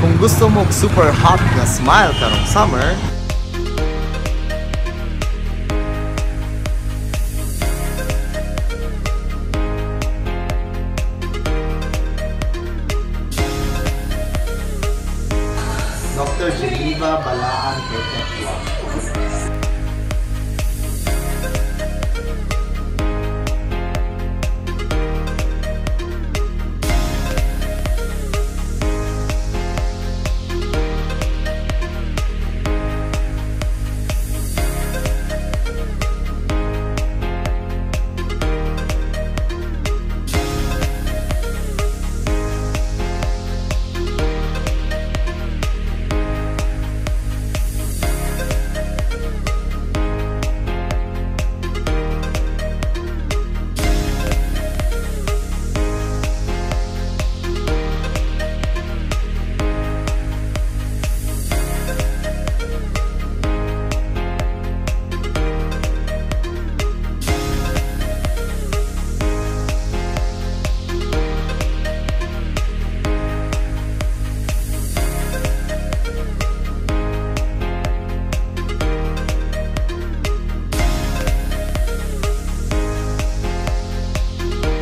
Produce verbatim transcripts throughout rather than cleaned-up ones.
Kung gusto mo super hot na smile karong summer, Doctor Geneva Balaan Perpetua.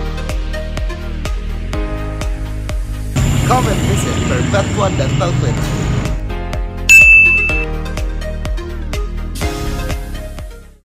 Come and visit Perpetua Dental Clinic.